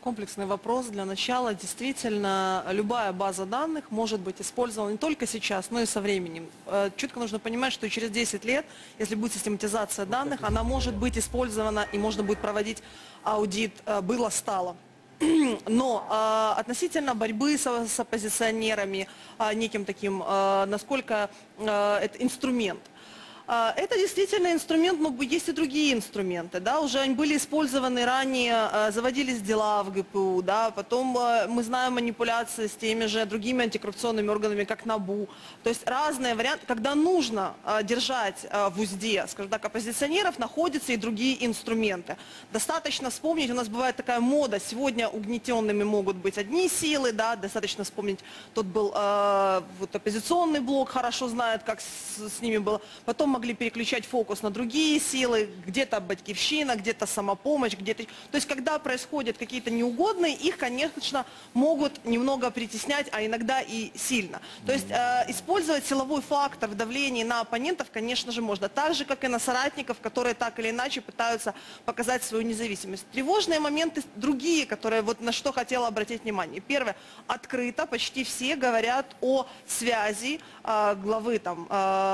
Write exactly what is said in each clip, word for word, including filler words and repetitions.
Комплексный вопрос. Для начала, действительно, любая база данных может быть использована не только сейчас, но и со временем. Четко нужно понимать, что через десять лет, если будет систематизация данных, она может быть использована и можно будет проводить аудит «было-стало». Но э, относительно борьбы с, с оппозиционерами, э, неким таким, э, насколько э, это инструмент. Это действительно инструмент, но есть и другие инструменты, да, уже они были использованы ранее, заводились дела в ГПУ, да, потом мы знаем манипуляции с теми же другими антикоррупционными органами, как НАБУ, то есть разные варианты, когда нужно держать в узде, скажем так, оппозиционеров, находятся и другие инструменты. Достаточно вспомнить, у нас бывает такая мода, сегодня угнетенными могут быть одни силы, да, достаточно вспомнить, тот был э, вот оппозиционный блок, хорошо знает, как с, с ними было, потом могли переключать фокус на другие силы, где-то батькивщина, где-то самопомощь, где-то... То есть, когда происходят какие-то неугодные, их, конечно, могут немного притеснять, а иногда и сильно. То есть, э, использовать силовой фактор в давлении на оппонентов, конечно же, можно. Так же, как и на соратников, которые так или иначе пытаются показать свою независимость. Тревожные моменты другие, которые, вот на что хотела обратить внимание. Первое. Открыто почти все говорят о связи э, главы там,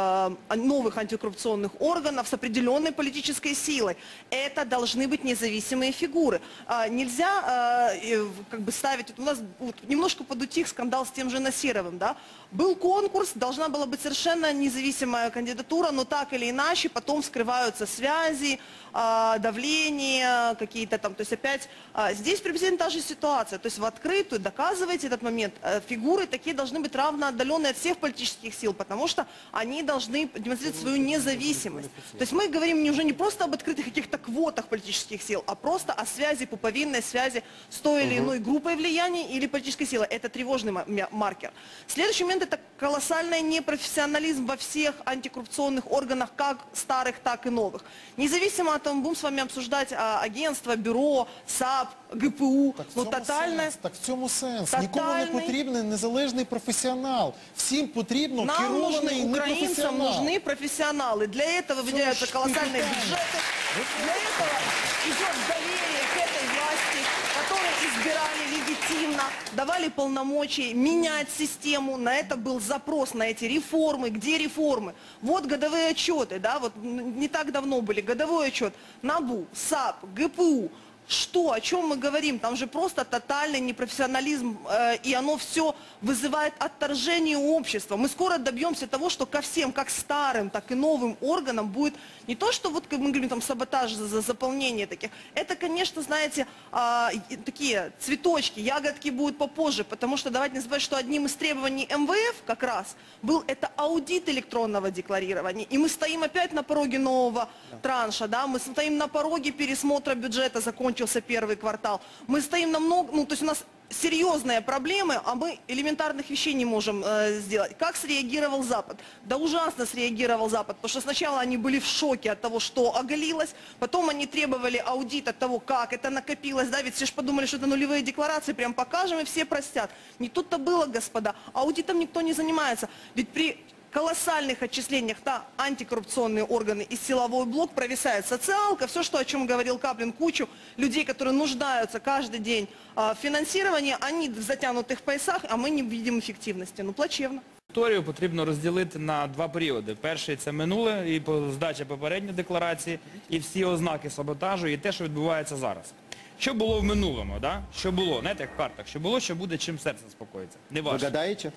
э, новых антикоррупционных органов с определенной политической силой. Это должны быть независимые фигуры. А, нельзя а, как бы ставить, у нас вот, немножко подутих скандал с тем же Насировым, да? Был конкурс, должна была быть совершенно независимая кандидатура, но так или иначе потом скрываются связи, а, давление, какие-то там, то есть опять а, здесь приблизительно та же ситуация, то есть в открытую доказывайте этот момент. А, фигуры такие должны быть равноотдаленные от всех политических сил, потому что они должны демонстрировать свою независимость. То есть мы говорим уже не просто об открытых каких-то квотах политических сил, а просто о связи, пуповинной связи с той или иной группой влияния или политической силы. Это тревожный маркер. Следующий момент — это колоссальный непрофессионализм во всех антикоррупционных органах, как старых, так и новых. Независимо от того, будем с вами обсуждать а, агентство, бюро, САП, ГПУ, так ну тотальне... Так в цьому сенс. Тотальний... Нікому не потрібен незалежний професіонал. Всім потрібно Нам керований нужны, украинцам непрофесіонал. нужны профессионалы. Для этого выделяются колоссальные бюджеты. Для этого идет доверие к этой власти, которую избирали легитимно, давали полномочия менять систему. На это был запрос, на эти реформы. Где реформы? Вот годовые отчеты, да, вот не так давно были годовой отчет НАБУ, САП, ГПУ. Что, о чем мы говорим? Там же просто тотальный непрофессионализм, э, и оно все вызывает отторжение общества. Мы скоро добьемся того, что ко всем, как старым, так и новым органам будет не то, что вот, как мы говорим, там саботаж за, за заполнение таких. Это, конечно, знаете, э, такие цветочки, ягодки будут попозже, потому что давайте не забывать, что одним из требований эм вэ эф как раз был это аудит электронного декларирования. И мы стоим опять на пороге нового да. транша, да, мы стоим на пороге пересмотра бюджета, закончился первый квартал. Мы стоим на много, ну то есть у нас серьезные проблемы, а мы элементарных вещей не можем э, сделать. Как среагировал Запад? Да ужасно среагировал Запад, потому что сначала они были в шоке от того, что оголилось, потом они требовали аудита того, как это накопилось, да, ведь все же подумали, что это нулевые декларации, прям покажем и все простят. Не тут-то было, господа, аудитом никто не занимается, ведь при колоссальных отчислениях на антикоррупционные органы и силовой блок провисает социалка, все, что, о чем говорил Каплин, кучу людей, которые нуждаются каждый день в финансировании, они в затянутых поясах, а мы не видим эффективности. Ну, плачевно. Історію потрібно розділити на два періоди. Перший – це минуле, і здача попередньої декларації, і всі ознаки саботажу, і те, що відбувається зараз. Що було в минулому, да? Що було, знаєте, як в картах, що було, що буде, чим серце спокоїться. Не ваше. Ви гадаєте?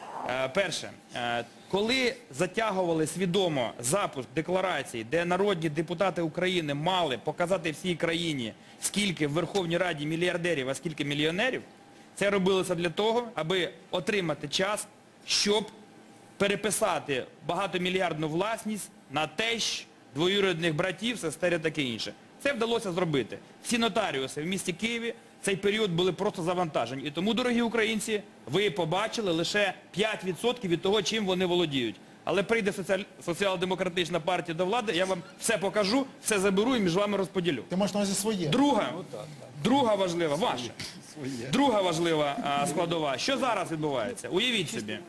Перше, коли затягували свідомо запуск декларації, де народні депутати України мали показати всій країні, скільки в Верховній Раді мільярдерів, а скільки мільйонерів, це робилося для того, аби отримати час, щоб переписати багатомільярдну власність на тещ, двоюрідних братів, сестер і таке інше. Це вдалося зробити. Всі нотаріуси в місті Києві цей період були просто завантажені. І тому, дорогі українці, ви побачили лише п'ять відсотків від того, чим вони володіють. Але прийде соціал... соціал-демократична партія до влади, я вам все покажу, все заберу і між вами розподілю. Ти маєш на увазі своє? Друга, друга важлива, ваша, друга важлива а, складова. Що зараз відбувається? Уявіть собі.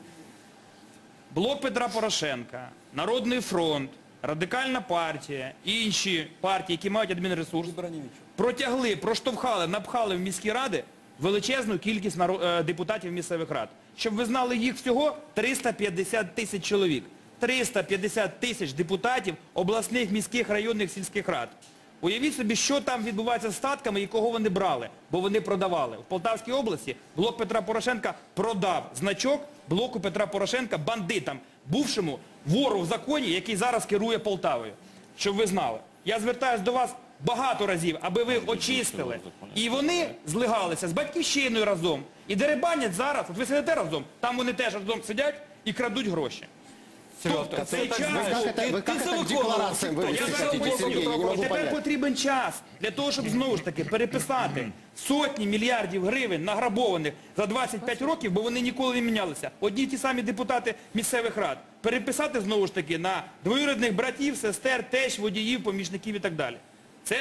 Блок Петра Порошенка, Народний фронт, Радикальна партія і інші партії, які мають адмінресурс, протягли, проштовхали, напхали в міські ради величезну кількість наро- е, депутатів місцевих рад. Щоб ви знали, їх всього триста п'ятдесят тисяч чоловік. триста п'ятдесят тисяч депутатів обласних, міських, районних, сільських рад. Уявіть собі, що там відбувається з статками і кого вони брали, бо вони продавали. В Полтавській області блок Петра Порошенка продав значок блоку Петра Порошенка бандитам, бувшому вору в законі, який зараз керує Полтавою. Щоб ви знали. Я звертаюся до вас багато разів, аби ви очистили. І вони злигалися з Батьківщиною разом. І дерибанять зараз, от ви сидите разом, там вони теж разом сидять і крадуть гроші. Тобто, цей час... Вы как это, вы как это к декларациям вы Я зараз хотите, Сергей, я не поясню. могу Тепер понять. потрібен час для того, щоб знову ж таки переписати сотні мільярдів гривень награбованих за двадцять п'ять років, бо вони ніколи не мінялися. Одні й ті самі депутати місцевих рад. Переписати знову ж таки на двоюрідних братів, сестер, тесть, водіїв, помічників і так далі. Це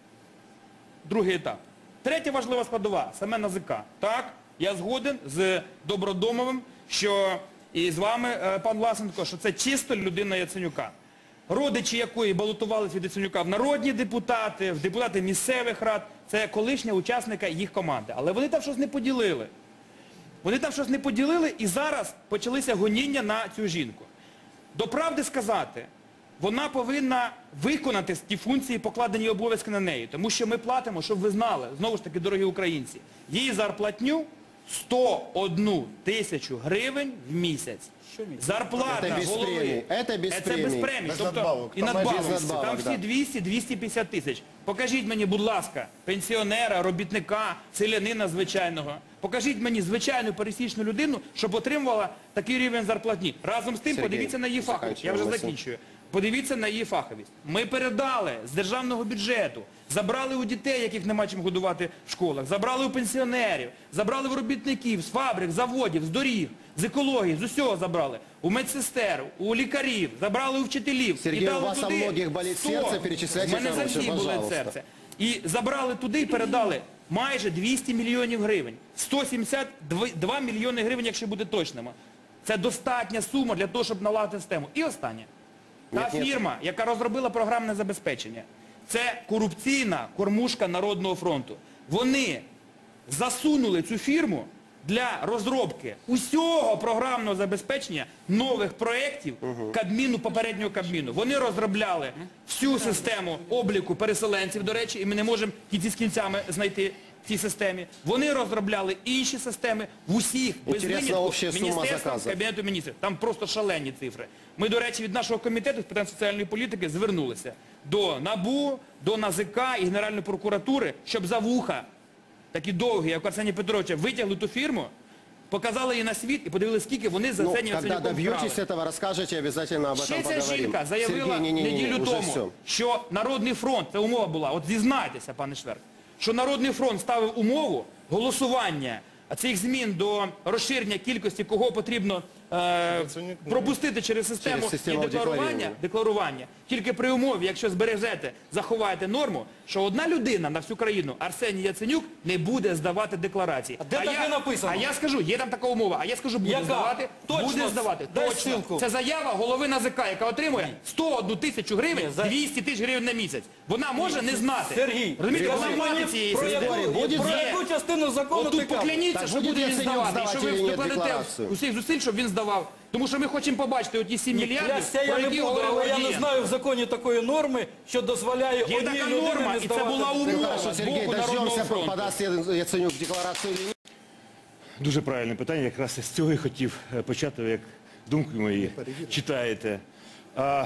другий етап. Третя важлива складова – саме НАЗК. Так, я згоден з Добродомовим, що і з вами, е, пан Власенко, що це чисто людина Яценюка. Родичі якої балотувалися від Яценюка в народні депутати, в депутати місцевих рад, це колишня учасника їх команди. Але вони там щось не поділили. Вони там щось не поділили і зараз почалися гоніння на цю жінку. До правди сказати, вона повинна виконати ті функції, покладені обов'язки на неї. Тому що ми платимо, щоб ви знали, знову ж таки, дорогі українці, її зарплатню сто одну тисячу гривень в місяць. Зарплата Це без голови. премії. Це без Це премії. без премії. Без Тобто, надбавок. і Там надбавок. без надбавок, Там всі да. двісті - двісті п'ятдесят тисяч. Покажіть мені, будь ласка, пенсіонера, робітника, селянина звичайного. Покажіть мені звичайну пересічну людину, щоб отримувала такий рівень зарплатні. Разом з тим, Сергій, подивіться на її фаховість. Я вже закінчуємо закінчую. Подивіться на її фаховість. Ми передали з державного бюджету, забрали у дітей, яких нема чим годувати в школах, забрали у пенсіонерів, забрали в робітників, з фабрик, заводів, з доріг, з екології, з усього забрали. У медсестер, у лікарів, забрали у вчителів. Сергій, і дали у вас туди о многих болить сто. серце, перечисляйте У мене хороше, завжди болить пожалуйста. серце. І забрали туди і передали майже двісті мільйонів гривень. сто сімдесят два мільйони гривень, якщо буде точними. Це достатня сума для того, щоб наладити систему. І останнє. Та Ні, ні. фірма, яка розробила програмне забезпечення, це корупційна кормушка Народного фронту. Вони засунули цю фірму для розробки усього програмного забезпечення нових проєктів Кабміну, попереднього Кабміну. Вони розробляли всю систему обліку переселенців, до речі, і ми не можемо кінці з кінцями знайти в цій системі. Вони розробляли інші системи в усіх, без Інтересна винятку, обща сума міністерствах, заказу. Кабінету міністрів. Там просто шалені цифри. Ми, до речі, від нашого комітету з питань соціальної політики звернулися до НАБУ, до НАЗК і Генеральної прокуратури, щоб за вуха, такі довгі, як у Арсенія Петровича, витягли ту фірму, показали її на світ і подивилися, скільки вони за Ну, це когда Яценюком добьетесь вкрали. этого, расскажете, обязательно об Ще этом ця поговорим. жінка заявила Сергей, не, не, не, неділю уже тому, все. що Народний фронт, це умова була, от зізнайтеся, пане Шверк, що Народний фронт ставив умову голосування цих змін до розширення кількості, кого потрібно е, пропустити через систему, Через систему і декларування, декларування. декларування, тільки при умові, якщо збережете, заховаєте норму, що одна людина на всю країну, Арсеній Яценюк, не буде здавати декларації. А де таке я, написано? А я скажу, є там така умова, а я скажу, буде Яка? здавати, Точно? буде здавати. Дай Точно. ссылку. Це заява голови НАЗК, яка отримує сто одну тисячу гривень, Ні, за- двісті тисяч гривень на місяць. Вона може не знати. Сергій, Розумієте, скажи вона мати мені, цієї про системи. яку- Буде про Є. яку частину закону От ти тут кажеш? покляніться, Так що буде буде він Яценюк здавати, і здавати що ви чи ні вкладете декларацію? усіх зусиль, щоб він здавав. Тому що ми хочемо побачити оті сім мільярдів, Клясться я про не які буду, говорив але я не Гордієнко. знаю в законі такої норми, що дозволяє Є одній така людині норма, не і це здавати. була Ну, умова хорошо, з Сергей, боку Народного дождемся, фронту. подаст Яценюк декларацию или нет. Дуже правильне питання, якраз з цього і хотів е, почати, як думки мої читаєте. А,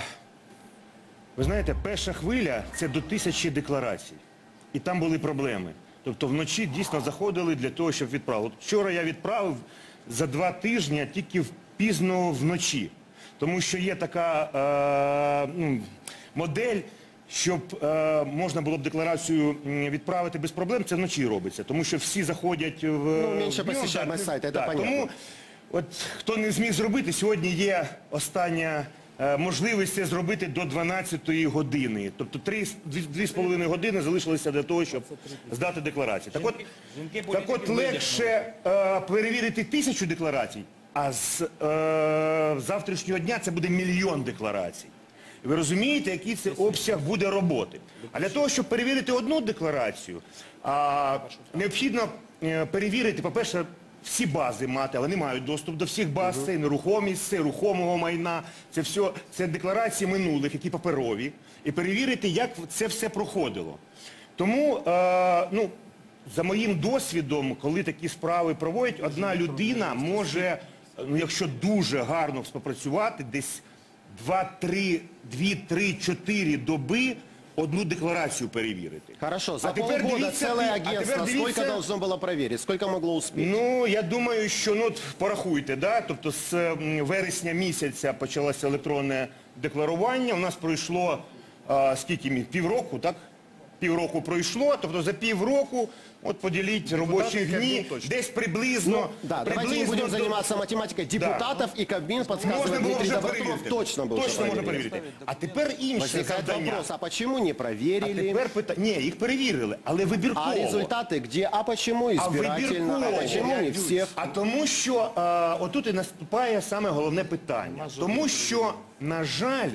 ви знаєте, перша хвиля – це до тисячі декларацій. І там були проблеми. Тобто вночі дійсно заходили для того, щоб відправити. От вчора я відправив за два тижні тільки в- пізно вночі. Тому що є така е, ну, модель, щоб е, можна було б декларацію м, відправити без проблем, це вночі робиться. Тому що всі заходять в... Ну, менше в днем, посещаемый так, сайт, это так, понятно. Тому, от, хто не зміг зробити, сьогодні є остання е, можливість це зробити до дванадцятої години. Тобто три, дві, дві з половиною години залишилося для того, щоб здати декларації. Так от, жінки так от політики легше е, перевірити тисячу декларацій, а з е, завтрашнього дня це буде мільйон декларацій. Ви розумієте, який це обсяг буде роботи. А для того, щоб перевірити одну декларацію, а, необхідно е, перевірити, по-перше, всі бази мати, але не мають доступ до всіх баз, це і нерухомість, це рухомого майна, це все, це декларації минулих, які паперові, і перевірити, як це все проходило. Тому, е, ну, за моїм досвідом, коли такі справи проводять, одна людина може, ну, якщо дуже гарно співпрацювати, десь два-три, дві-три-чотири доби одну декларацію перевірити. Хорошо, за А тепер полгода дивіться, целое а тепер агентство дивіться- сколько должно было проверить? Сколько могло успеть? Ну, я думаю, що, ну, от порахуйте, да? Тобто з м, вересня місяця почалося електронне декларування, у нас пройшло, а, скільки, мі- півроку, так? Півроку пройшло, тобто за півроку, от поділіть робочі дні, десь приблизно, Да, давайте не приблизно будем до- заниматься математикой депутатов, и Кабмин Можна подсказывает, було Дмитрий вже Добротуров перевірити. точно был Точно можна проверить. перевірити. А тепер інше Возникает завдання. вопрос, а почему не А проверили? тепер питання, ні, їх перевірили, але вибірково. А результаты где? А почему избирательно? А, вибірково. почему не всех? А тому, що е, отут і наступає саме головне питання. Тому що, на жаль,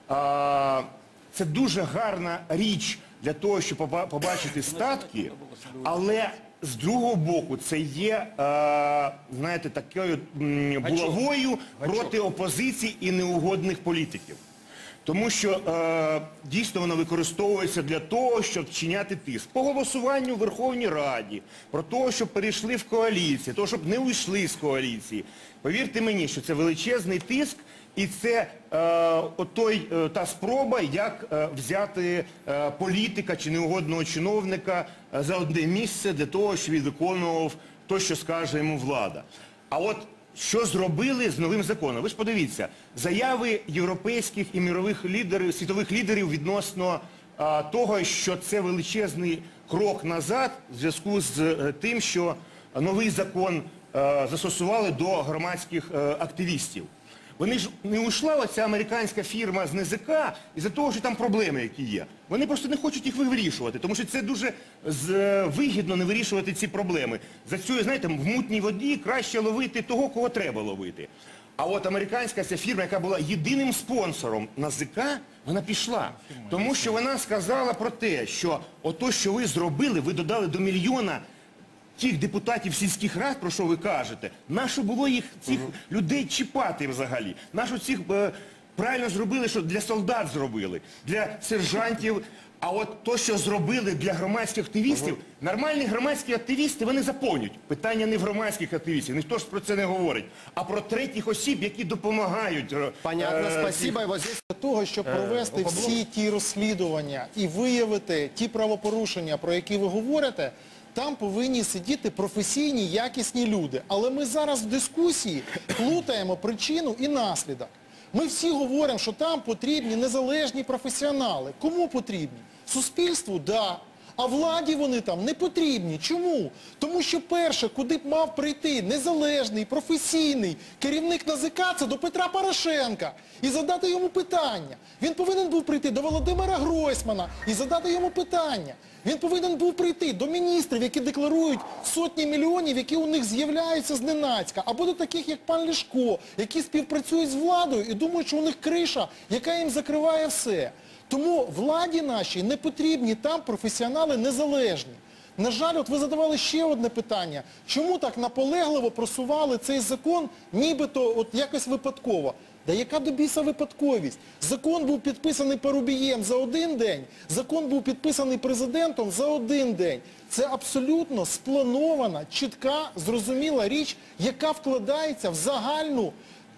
е, це дуже гарна річ для того, щоб поба- побачити статки, але з другого боку це є, е, знаєте, такою м, булавою проти опозиції і неугодних політиків. Тому що е, дійсно воно використовується для того, щоб вчиняти тиск. По голосуванню в Верховній Раді, про те, щоб перейшли в коаліцію, того, щоб не уйшли з коаліції. Повірте мені, що це величезний тиск, і це е, отой, е, та спроба, як е, взяти е, політика чи неугодного чиновника е, за одне місце для того, щоб він виконував те, що скаже йому влада. А от що зробили з новим законом? Ви ж подивіться, заяви європейських і мірових лідерів, світових лідерів відносно а, того, що це величезний крок назад в зв'язку з е, тим, що новий закон е, застосували до громадських е, активістів. Вони ж не ушла оця американська фірма з НЗК із-за того, що там проблеми, які є. Вони просто не хочуть їх вирішувати, тому що це дуже з, е, вигідно не вирішувати ці проблеми. За цю, знаєте, в мутній воді краще ловити того, кого треба ловити. А от американська ця фірма, яка була єдиним спонсором НАЗК, вона пішла. Тому що вона сказала про те, що ото, що ви зробили, ви додали до мільйона тих депутатів сільських рад, про що ви кажете, нащо було їх, цих людей чіпати взагалі? Нащо цих, е, правильно зробили, що для солдат зробили, для сержантів, а от то, що зробили для громадських активістів, нормальні громадські активісти, вони заповнюють. Питання не в громадських активістів, ніхто ж про це не говорить, а про третіх осіб, які допомагають. е, Понятно, е, спасибо. И вот здесь Для того, щоб провести всі ті розслідування і виявити ті правопорушення, про які ви говорите, там повинні сидіти професійні, якісні люди. Але ми зараз в дискусії плутаємо причину і наслідок. Ми всі говоримо, що там потрібні незалежні професіонали. Кому потрібні? Суспільству – да. А владі вони там не потрібні. Чому? Тому що перше, куди б мав прийти незалежний, професійний керівник НАЗК, це до Петра Порошенка. І задати йому питання. Він повинен був прийти до Володимира Гройсмана і задати йому питання. Він повинен був прийти до міністрів, які декларують сотні мільйонів, які у них з'являються зненацька. Або до таких, як пан Ляшко, які співпрацюють з владою і думають, що у них криша, яка їм закриває все. Тому владі нашій не потрібні там професіонали незалежні. На жаль, от ви задавали ще одне питання. Чому так наполегливо просували цей закон, нібито от якось випадково? Да яка до біса випадковість? Закон був підписаний Парубієм за один день, закон був підписаний президентом за один день. Це абсолютно спланована, чітка, зрозуміла річ, яка вкладається в загальну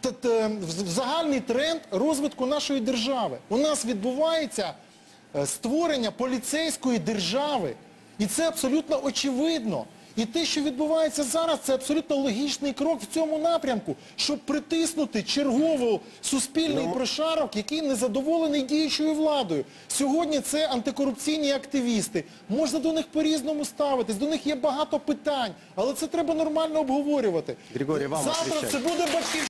в загальний тренд розвитку нашої держави. У нас відбувається створення поліцейської держави. І це абсолютно очевидно. І те, що відбувається зараз, це абсолютно логічний крок в цьому напрямку, щоб притиснути черговий суспільний прошарок, який незадоволений діючою владою. Сьогодні це антикорупційні активісти. Можна до них по-різному ставитись, до них є багато питань, але це треба нормально обговорювати. Григорій, вам Завтра отвечать. це буде батьківщина.